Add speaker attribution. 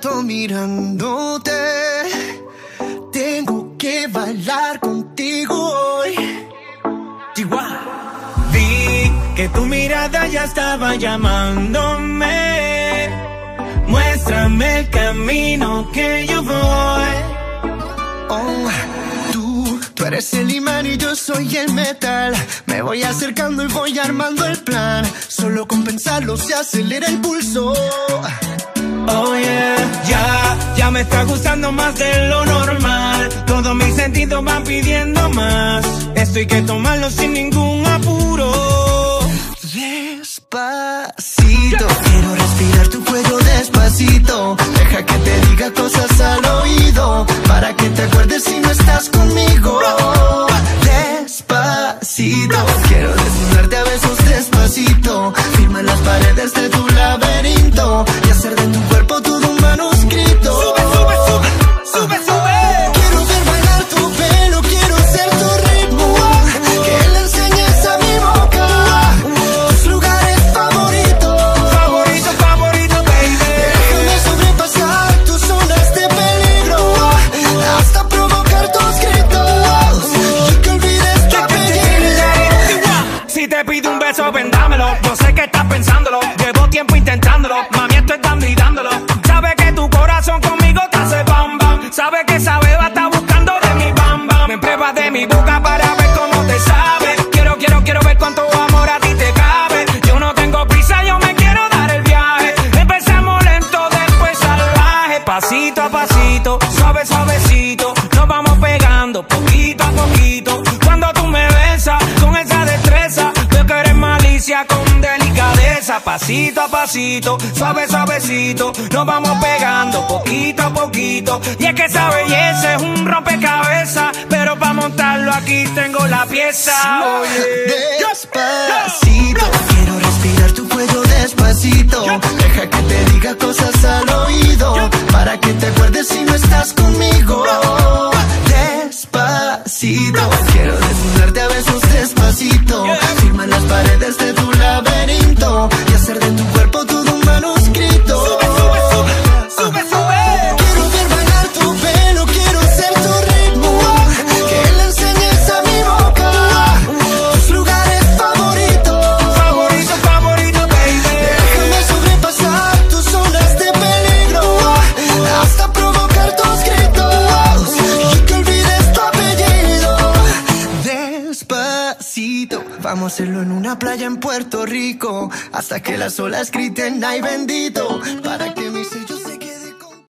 Speaker 1: rato mirándote. Tengo que bailar contigo hoy.
Speaker 2: Vi que tu mirada ya estaba llamándome. Muéstrame el camino que yo voy.
Speaker 1: Oh, tú eres el imán y yo soy el metal. Me voy acercando y voy armando el plan. Solo con pensarlo se acelera el pulso.
Speaker 2: Oh yeah, ya me está gustando más de lo normal. Todos mis sentidos van pidiendo más. Esto hay que tomarlo sin ningún apuro.
Speaker 1: Despacito, quiero respirar tu cuello despacito. Deja que te diga cosas al oído, para que te acuerdes si no estás conmigo. Despacito, quiero desnudarte a besos despacito. Firma las paredes de tu laberinto y hacer de tu cuerpo todo un manuscrito.
Speaker 2: Sube, sube, sube, sube, sube.
Speaker 1: Quiero ver bailar tu pelo, quiero ser tu ritmo. Que le enseñes a mi boca tus lugares favoritos.
Speaker 2: Favorito, favorito, baby.
Speaker 1: Déjame sobrepasar tus zonas de peligro, hasta provocar tus gritos y que olvides tu apellido.
Speaker 2: Si te pido un beso, vendámelo. Yo sé que estás pensándolo. Llevo tiempo intentándolo. Mami, esto es dando y dándolo. Sabe que tu corazón conmigo te hace bam bam. Sabe que esa beba está buscando de mi bam bam. Me pruebas de mi boca para ver cómo te sabe. Quiero ver cuánto amor a ti te cabe. Yo no tengo prisa, yo me quiero dar el viaje. Empezamos lento, después salvaje. Pasito a pasito, suave, suavecito. Nos vamos pegando poquito a poquito. Cuando tú me besas con esa destreza, veo que eres malicia con delicadeza. Pasito a pasito, suave, suavecito. Nos vamos pegando poquito a poquito. Y es que esa belleza es un rompecabezas, pero para montarlo aquí tengo la pieza.
Speaker 1: Despacito, quiero respirar tu cuello despacito. Deja que te diga cosas al oído, para que te acuerdes si no estás conmigo. Despacito, quiero desnudarte a besos despacito. Firma las paredes de tu laberinto y hacer de tu cuerpo todo un manuscrito.
Speaker 2: Sube, sube, sube, sube, sube.
Speaker 1: Quiero ver bailar tu pelo, quiero ser tu ritmo. Que le enseñes a mi boca tus lugares favoritos.
Speaker 2: Favorito, favorito, baby.
Speaker 1: Déjame sobrepasar tus zonas de peligro, hasta provocar tus gritos y que olvides tu apellido. Despacito, vamos a hacerlo en una playa en Puerto Rico, hasta que las olas griten ay bendito, para que mi sello